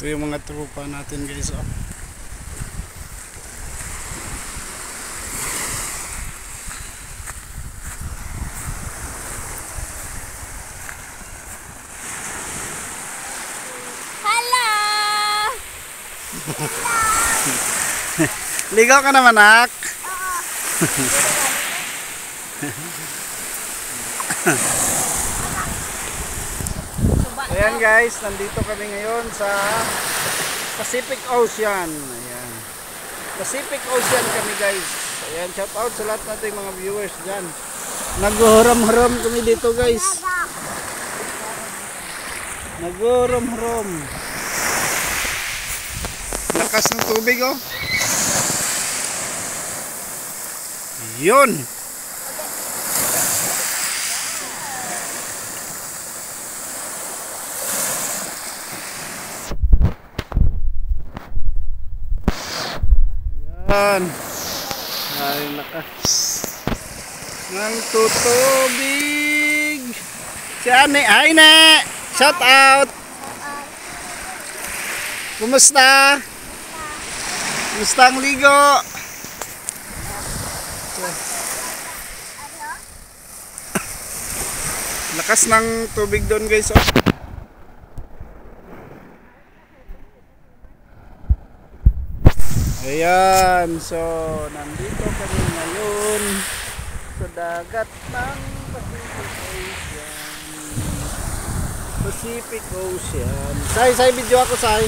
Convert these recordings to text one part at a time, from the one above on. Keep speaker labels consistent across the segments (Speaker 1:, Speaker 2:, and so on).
Speaker 1: Ito yung mga tropa natin guys. Oh.
Speaker 2: Hello!
Speaker 1: Ligaw ka naman, nak. Ayan guys, nandito kami ngayon sa Pacific Ocean. Ayan. Pacific Ocean kami guys. Ayan, shout out sa lahat nating mga viewers dyan. Naghuhuram-huram kami dito guys. Naghuhuram-huram. Lakas ng tubig oh. Yun. Yan. Ay, lakas ng tutubig. Si Ane, ay ne. Shout out. Kumusta? Kumusta ang ligo? Lakas ng tubig doon guys oh. Ayan, so nandito kami ngayon sa dagat ng Pacific Ocean. Say video ako, say.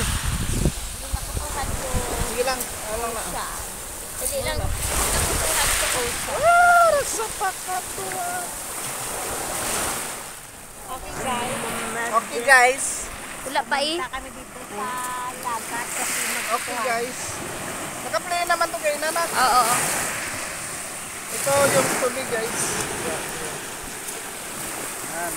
Speaker 1: Sige lang, alam na.
Speaker 2: Hindi lang nakukuhan sa ocean.
Speaker 1: Sa pakatuwa.
Speaker 2: Okay guys.
Speaker 1: Okay guys.
Speaker 2: Wala pa eh.
Speaker 3: Kami dito sa dagat kasi
Speaker 1: Okay guys. Naka-play naman to kayo nanak.
Speaker 2: Oo.
Speaker 1: Ito yung tubig guys. Yan.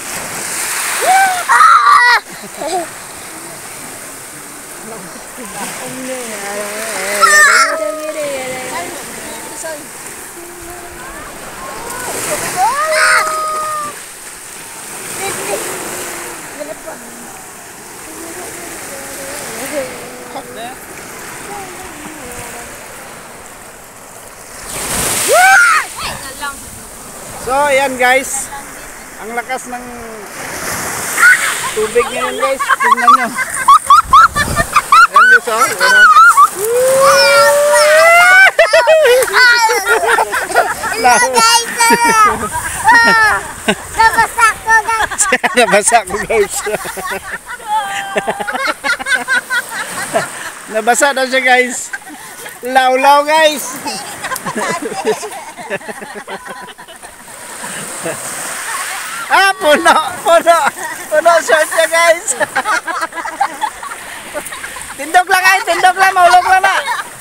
Speaker 1: So ayan guys, ang lakas ng tubig ngayon guys, tingnan nyo. Ayan guys oh,
Speaker 2: Nabasa ko guys.
Speaker 1: Nabasa ko guys. Nabasa daw siya guys. Law guys. Puno short siya guys. Tindog lang, maulog lang na.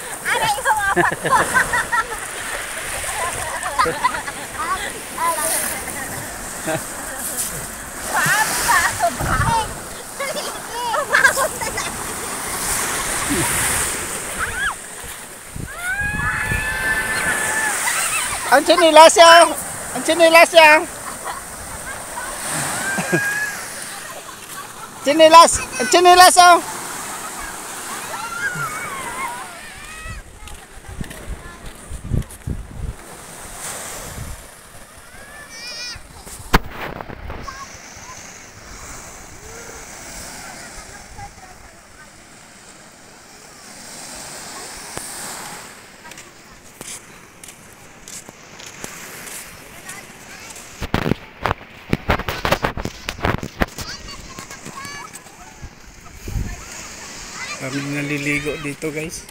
Speaker 1: Ang chinilas yan. Chinilas oh. Kami naliligo dito guys.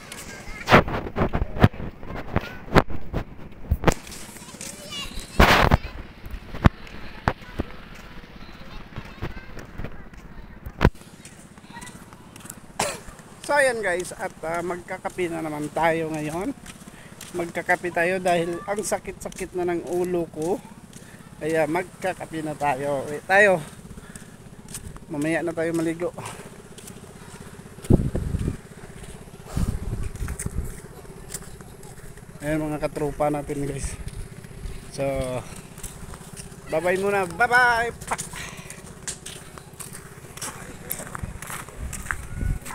Speaker 1: So ayan guys, at magkakape na naman tayo ngayon. Magkakape tayo dahil ang sakit-sakit na ng ulo ko. Kaya magkakape na tayo. Mamaya na tayo maligo. Ayan mga katropa natin guys. So bye bye muna. Bye bye.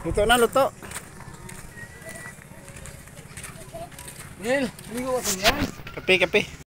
Speaker 1: Luto na, luto.
Speaker 4: Nil, ligo ka sa niyan.
Speaker 1: Kape, kape.